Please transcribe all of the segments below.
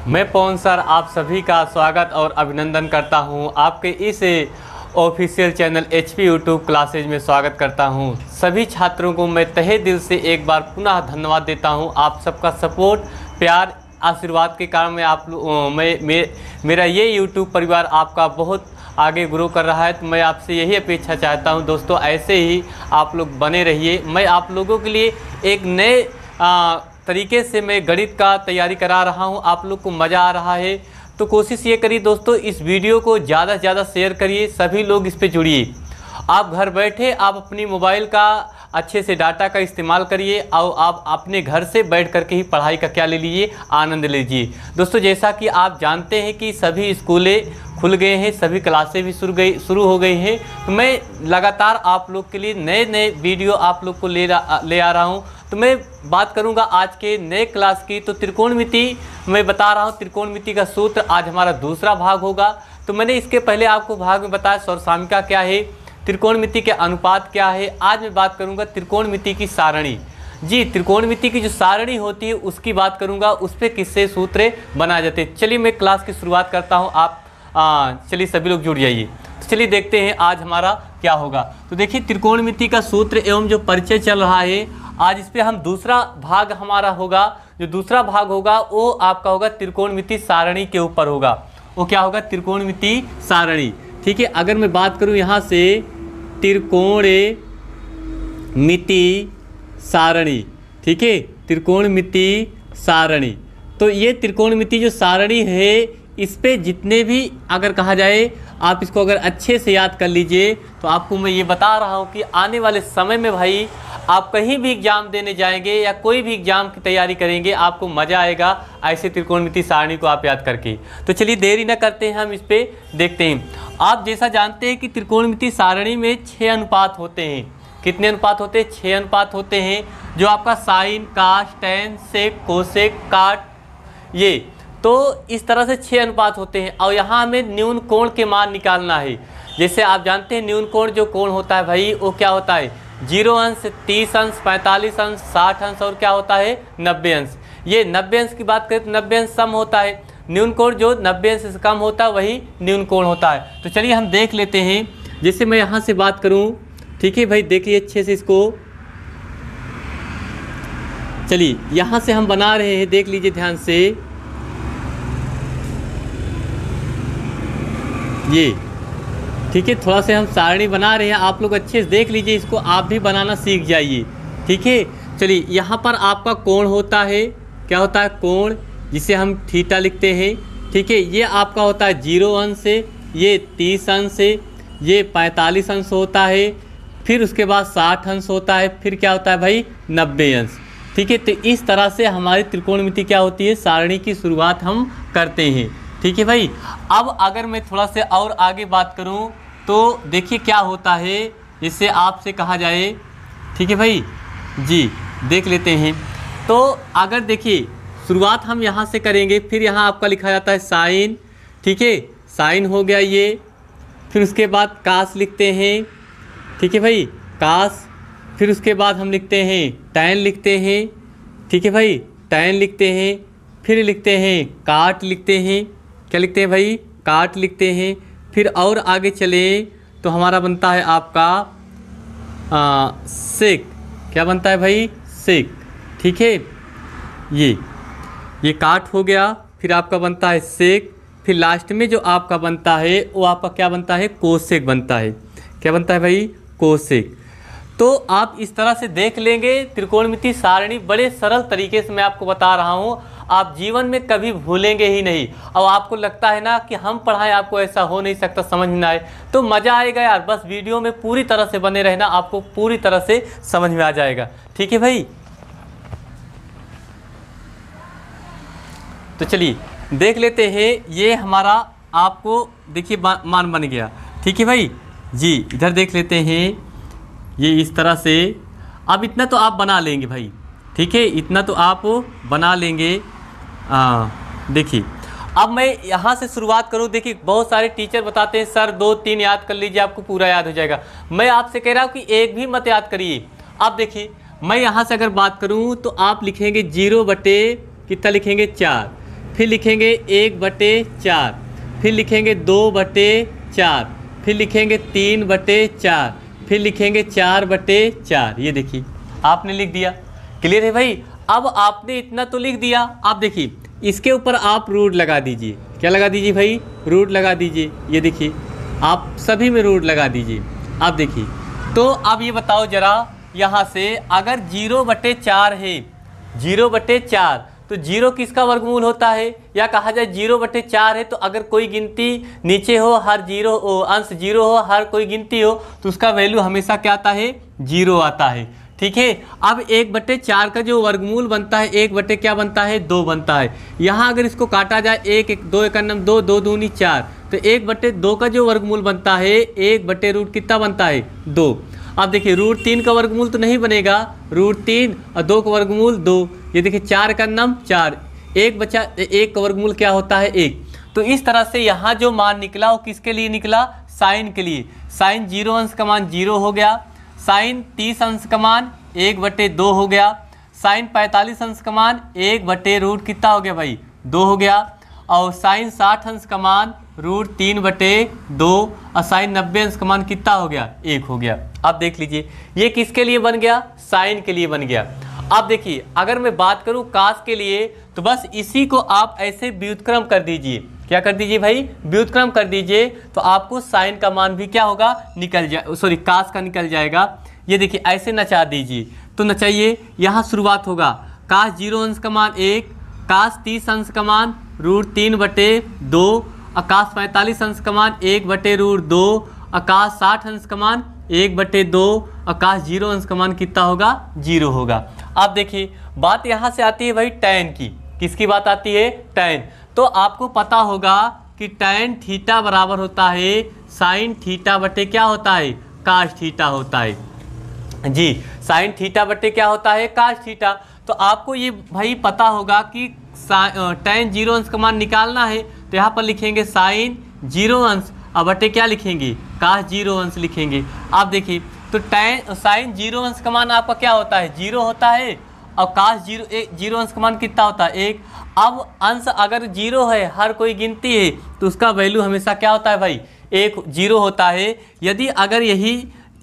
मैं पवन सर आप सभी का स्वागत और अभिनंदन करता हूं। आपके इस official channel HP YouTube classes में स्वागत करता हूं। सभी छात्रों को मैं तहे दिल से एक बार पुनः धन्यवाद देता हूं। आप सबका सपोर्ट, प्यार, आशीर्वाद के कारण मेरा ये यूट्यूब परिवार आपका बहुत आगे ग्रो कर रहा है। तो मैं आपसे यही अपेक्षा चाहता हूं दोस्तों, ऐसे ही आप लोग बने रहिए। मैं आप लोगों के लिए एक नए तरीके से मैं गणित का तैयारी करा रहा हूं। आप लोग को मज़ा आ रहा है तो कोशिश ये करिए दोस्तों, इस वीडियो को ज़्यादा से ज़्यादा शेयर करिए, सभी लोग इस पे जुड़िए। आप घर बैठे आप अपनी मोबाइल का अच्छे से डाटा का इस्तेमाल करिए और आप अपने घर से बैठ कर के ही पढ़ाई का क्या ले लीजिए, आनंद लीजिए। दोस्तों जैसा कि आप जानते हैं कि सभी स्कूलें खुल गए हैं, सभी क्लासें भी शुरू हो गई हैं, तो मैं लगातार आप लोग के लिए नए नए वीडियो आप लोग को ले आ रहा हूं। तो मैं बात करूंगा आज के नए क्लास की। तो त्रिकोणमिति मैं बता रहा हूं, त्रिकोणमिति का सूत्र आज हमारा दूसरा भाग होगा। तो मैंने इसके पहले आपको भाग में बताया सौरसाम्यिका क्या है, त्रिकोणमिति के अनुपात क्या है। आज मैं बात करूंगा त्रिकोणमिति की सारणी। जी, त्रिकोणमिति की जो सारणी होती है उसकी बात करूंगा, उस पर किससे सूत्र बनाए जाते हैं। चलिए मैं क्लास की शुरुआत करता हूं। आप चलिए सभी लोग जुड़ जाइए। तो चलिए देखते हैं आज हमारा क्या होगा। तो देखिए त्रिकोणमिति का सूत्र एवं जो परिचय चल रहा है, आज इस पे हम दूसरा भाग हमारा होगा। जो दूसरा भाग होगा वो आपका होगा त्रिकोणमिति सारणी के ऊपर होगा। वो क्या होगा? त्रिकोणमिति सारणी। ठीक है, अगर मैं बात करूं यहाँ से त्रिकोणमिति सारणी, ठीक है, त्रिकोणमिति सारणी। तो ये त्रिकोणमिति जो सारणी है, इस पे जितने भी अगर कहा जाए आप इसको अगर अच्छे से याद कर लीजिए तो आपको मैं ये बता रहा हूँ कि आने वाले समय में भाई आप कहीं भी एग्जाम देने जाएंगे या कोई भी एग्जाम की तैयारी करेंगे, आपको मज़ा आएगा ऐसे त्रिकोणमिति सारणी को आप याद करके। तो चलिए देरी न करते हैं, हम इस पे देखते हैं। आप जैसा जानते हैं कि त्रिकोणमिति सारणी में 6 अनुपात होते हैं। कितने अनुपात होते हैं? 6 अनुपात होते हैं। जो आपका sine, cos, tan, sec, cosec, cot, ये तो इस तरह से 6 अनुपात होते हैं। और यहाँ हमें न्यून कोण के मान निकालना है। जैसे आप जानते हैं न्यून कोण जो कोण होता है भाई, वो क्या होता है? 0 अंश, 30 अंश, 45 अंश, 60 अंश और क्या होता है? 90 अंश। ये 90 अंश की बात करें तो 90 अंश सम होता है। न्यून कोण जो 90 अंश से कम होता है वही न्यून कोण होता है। तो चलिए हम देख लेते हैं। जैसे मैं यहाँ से बात करूँ, ठीक है भाई, देखिए अच्छे से इसको। चलिए यहाँ से हम बना रहे हैं, देख लीजिए ध्यान से। ये ठीक है, थोड़ा से हम सारणी बना रहे हैं, आप लोग अच्छे से देख लीजिए इसको, आप भी बनाना सीख जाइए। ठीक है, चलिए यहाँ पर आपका कोण होता है, क्या होता है? कोण, जिसे हम थीटा लिखते हैं। ठीक है, ये आपका होता है 0 अंश से, ये 30 अंश से, ये 45 अंश होता है, फिर उसके बाद 60 अंश होता है, फिर क्या होता है भाई? 90 अंश। ठीक है, तो इस तरह से हमारी त्रिकोणमिति क्या होती है? सारणी की शुरुआत हम करते हैं। ठीक है भाई, अब अगर मैं थोड़ा से और आगे बात करूं तो देखिए क्या होता है, जिससे आपसे कहा जाए। ठीक है भाई, जी देख लेते हैं। तो अगर देखिए शुरुआत हम यहाँ से करेंगे, फिर यहाँ आपका लिखा जाता है साइन। ठीक है, साइन हो गया ये, फिर उसके बाद कास लिखते हैं। ठीक है भाई, कास, फिर उसके बाद हम लिखते हैं टैन लिखते हैं। ठीक है भाई, टैन लिखते हैं, फिर लिखते हैं काट लिखते हैं। क्या लिखते हैं भाई? काट लिखते हैं। फिर और आगे चले तो हमारा बनता है आपका सेक। क्या बनता है भाई? सेक। ठीक है, ये काट हो गया, फिर आपका बनता है सेक, फिर लास्ट में जो आपका बनता है वो आपका क्या बनता है? कोसेक बनता है। क्या बनता है भाई? कोसेक। तो आप इस तरह से देख लेंगे त्रिकोणमिति सारणी, बड़े सरल तरीके से मैं आपको बता रहा हूँ, आप जीवन में कभी भूलेंगे ही नहीं। और आपको लगता है ना कि हम पढ़ाएं, आपको ऐसा हो नहीं सकता, समझ में आए तो मज़ा आएगा यार। बस वीडियो में पूरी तरह से बने रहना, आपको पूरी तरह से समझ में आ जाएगा। ठीक है भाई, तो चलिए देख लेते हैं। ये हमारा आपको देखिए मान बन गया। ठीक है भाई, जी इधर देख लेते हैं। ये इस तरह से, अब इतना तो आप बना लेंगे भाई। ठीक है, इतना तो आप बना लेंगे। देखिए अब मैं यहाँ से शुरुआत करूँ। देखिए बहुत सारे टीचर बताते हैं सर 2-3 याद कर लीजिए, आपको पूरा याद हो जाएगा। मैं आपसे कह रहा हूँ कि एक भी मत याद करिए। अब देखिए मैं यहाँ से अगर बात करूँ तो आप लिखेंगे 0 बटे कितना लिखेंगे? 4। फिर लिखेंगे 1/4, फिर लिखेंगे 2/4, फिर लिखेंगे 3/4, फिर लिखेंगे 4/4। ये देखिए आपने लिख दिया। क्लियर है भाई। अब आपने इतना तो लिख दिया। आप देखिए इसके ऊपर आप रूट लगा दीजिए। क्या लगा दीजिए भाई? रूट लगा दीजिए। ये देखिए आप सभी में रूट लगा दीजिए। आप देखिए तो अब ये बताओ जरा, यहाँ से अगर 0/4 है, 0/4 तो 0 किसका वर्गमूल होता है? या कहा जाए 0/4 है तो अगर कोई गिनती नीचे हो, हर जीरो अंश 0 हो, हर कोई गिनती हो तो उसका वैल्यू हमेशा क्या आता है? 0 आता है। ठीक है। अब 1/4 का जो वर्गमूल बनता है 1 क्या बनता है? 2 बनता है। यहाँ अगर इसको काटा जाए 1 2 1 2 2 दूनी 4, तो 1/2 का जो वर्गमूल बनता है 1/रूट कितना बनता है? 2। अब देखिए √3 का वर्गमूल तो नहीं बनेगा, √3 और 2 का वर्गमूल 2। ये देखिए 4 का नम 4, 1 बचा, 1 का वर्गमूल क्या होता है? 1। तो इस तरह से यहाँ जो मान निकला वो किसके लिए निकला? साइन के लिए। साइन 0 अंश का मान 0 हो गया, साइन 30 अंश का मान 1/2 हो गया, साइन 45 अंश का मान 1/रूट कितना हो गया भाई? 2 हो गया, और साइन 60 अंश का मान √3/2, और साइन 90 अंश का मान कितना हो गया? 1 हो गया। अब देख लीजिए ये किसके लिए बन गया? साइन के लिए बन गया। अब देखिए अगर मैं बात करूं कास के लिए तो बस इसी को आप ऐसे व्युत्क्रम कर दीजिए। क्या कर दीजिए भाई? व्युत्क्रम कर दीजिए तो आपको साइन का मान भी क्या होगा? निकल जाए, सॉरी कास का निकल जाएगा। ये देखिए ऐसे नचा दीजिए तो नचाइए। यहाँ शुरुआत होगा कास 0 अंश का मान 1, कास 30 अंश का मान √3/2, कास 45 अंश का मान 1/√2, कास 60 अंश का मान 1/2, कास 0 अंश का मान कितना होगा? 0 होगा। अब देखिए बात यहाँ से आती है भाई टैन की। किसकी बात आती है? टैन। तो आपको पता होगा कि टैन थीटा बराबर होता है साइन थीटा बटे क्या होता है? कास थीटा होता है जी। साइन थीटा बटे क्या होता है? Cos theta. तो आपको ये भाई पता होगा कि टैन 0 अंश का मान निकालना है तो यहाँ पर लिखेंगे साइन 0 अंश और बटे क्या लिखेंगे? कास 0 अंश लिखेंगे। आप देखिए तो टैन साइन 0 अंश का मान आपका क्या होता है? 0 होता है, और कास 0 अंश का मान कितना होता है? 1। अब अंश अगर 0 है, हर कोई गिनती है, तो उसका वैल्यू हमेशा क्या होता है भाई? 1 0 होता है। यदि अगर यही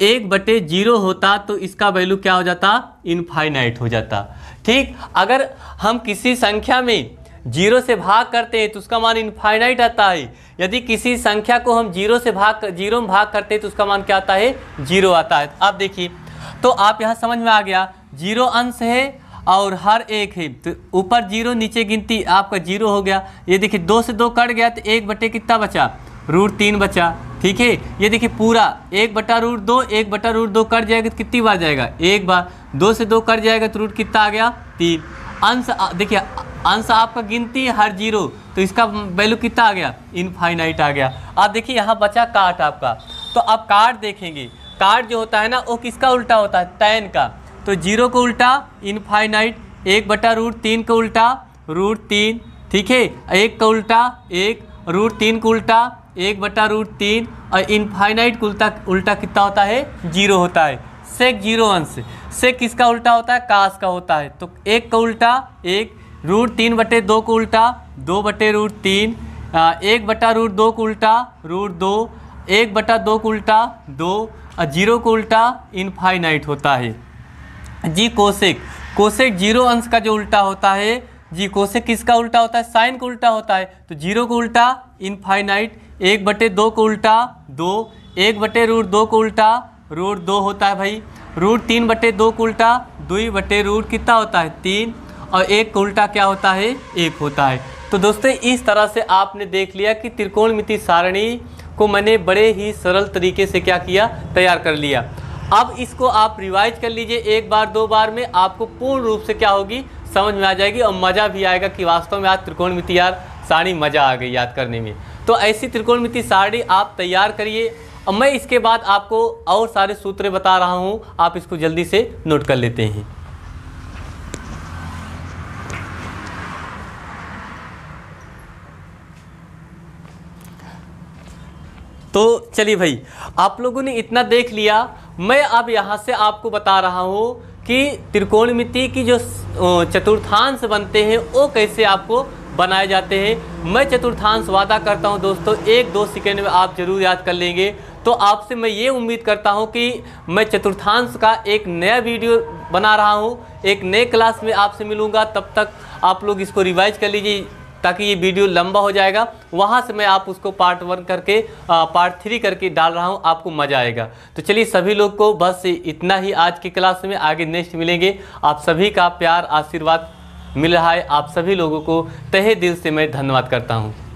1/0 होता तो इसका वैल्यू क्या हो जाता? इनफाइनाइट हो जाता। ठीक। अगर हम किसी संख्या में 0 से भाग करते हैं तो उसका मान इनफाइनाइट आता है। यदि किसी संख्या को हम 0 में भाग करते हैं तो उसका मान क्या आता है? 0 आता है। अब देखिए तो आप यहाँ समझ में आ गया 0 अंश है और हर एक है तो ऊपर 0 नीचे गिनती आपका 0 हो गया। ये देखिए 2 से 2 कट गया तो 1 कितना बचा? √3 बचा। ठीक है। ये देखिए पूरा 1/√2, 1/√2 कट जाएगा तो कितनी बार जाएगा? 1 बार। 2 से 2 कट जाएगा तो रूट कितना आ गया? 3। अंश देखिए अंश आपका गिनती हर 0 तो इसका वैल्यू कितना आ गया? इनफाइनाइट आ गया। आप देखिए यहाँ बचा काट आपका। तो अब काट देखेंगे, काट जो होता है ना वो किसका उल्टा होता है? टैन का। तो 0 को उल्टा इनफाइनाइट, 1/√3 को उल्टा √3। ठीक है। 1 का उल्टा 1, √3 को उल्टा 1/√3, और इनफाइनाइट को उल्टा कितना होता है? 0 होता है। सेक 0 अंश से किसका उल्टा होता है? कास का होता है। तो 1 का उल्टा 1, √3/2 को उल्टा 2/√3, 1/√2 को उल्टा √2, 1/2 को उल्टा 2, और 0 को उल्टा इनफाइनाइट होता है जी। कोसेक 0 अंश का जो उल्टा होता है जी, कोसेक किसका उल्टा होता है? साइन को उल्टा होता है। तो 0 को उल्टा इनफाइनाइट, 1/2 को उल्टा 2, 1/√2 को उल्टा √2 होता है भाई, √3/2 को उल्टा 2/√, कितना होता है? 3, और 1 को उल्टा क्या होता है? 1 होता है। तो दोस्तों इस तरह से आपने देख लिया कि त्रिकोणमिति सारणी को मैंने बड़े ही सरल तरीके से क्या किया? तैयार कर लिया। अब इसको आप रिवाइज कर लीजिए 1 बार 2 बार में, आपको पूर्ण रूप से क्या होगी? समझ में आ जाएगी, और मज़ा भी आएगा कि वास्तव में आज त्रिकोणमिति यार सारणी मज़ा आ गई याद करने में। तो ऐसी त्रिकोणमिति सारणी आप तैयार करिए, और मैं इसके बाद आपको और सारे सूत्र बता रहा हूँ, आप इसको जल्दी से नोट कर लेते हैं। तो चलिए भाई आप लोगों ने इतना देख लिया। मैं अब यहाँ से आपको बता रहा हूँ कि त्रिकोणमिति की जो चतुर्थांश बनते हैं वो कैसे आपको बनाए जाते हैं। मैं चतुर्थांश वादा करता हूं दोस्तों 1-2 सेकंड में आप जरूर याद कर लेंगे। तो आपसे मैं ये उम्मीद करता हूं कि मैं चतुर्थांश का एक नया वीडियो बना रहा हूं, एक नए क्लास में आपसे मिलूंगा। तब तक आप लोग इसको रिवाइज कर लीजिए ताकि ये वीडियो लंबा हो जाएगा। वहाँ से मैं आप उसको पार्ट 1 करके पार्ट 3 करके डाल रहा हूँ, आपको मज़ा आएगा। तो चलिए सभी लोग को बस इतना ही आज की क्लास में, आगे नेक्स्ट मिलेंगे। आप सभी का प्यार आशीर्वाद मिल रहा है, आप सभी लोगों को तहे दिल से मैं धन्यवाद करता हूँ।